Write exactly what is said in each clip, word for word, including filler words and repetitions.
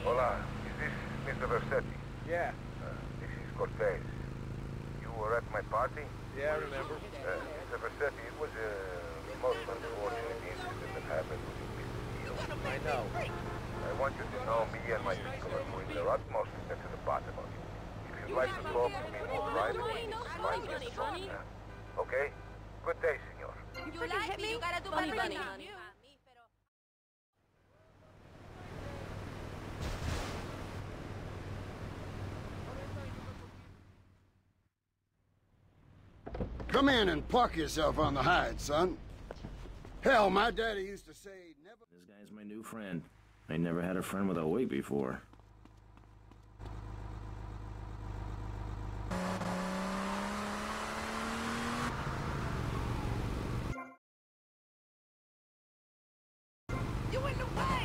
Hola, is this Mister Versetti? Yeah. Uh, this is Cortez. You were at my party? Yeah, I remember. Uh, Mister Versetti, it was a most unfortunate incident that happened with Mister Steele. I know. I want you to know me and my people are doing their utmost to get to the bottom of it. If you'd like to talk to me more privately, find me a phone. Okay? Good day, senor. You like me? You gotta do funny, funny, honey. Come in and park yourself on the hide, son. Hell, my daddy used to say never... This guy's my new friend. I never had a friend with a weight before. You in the way!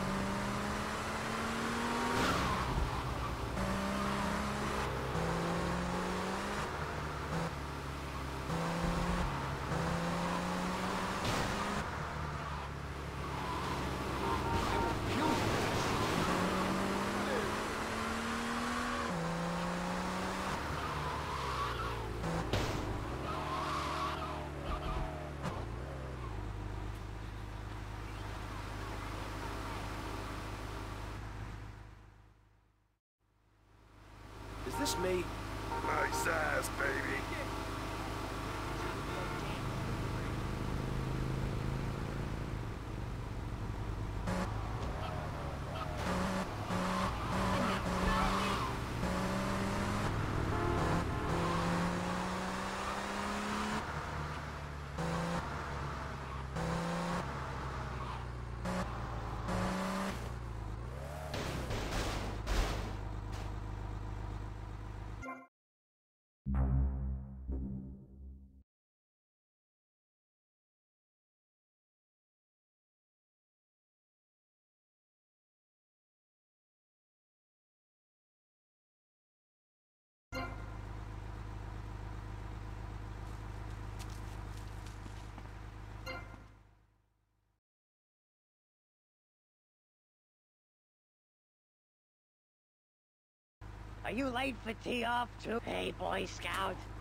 Is this me? Nice ass, baby. Are you late for tee off too? Hey, Boy Scout.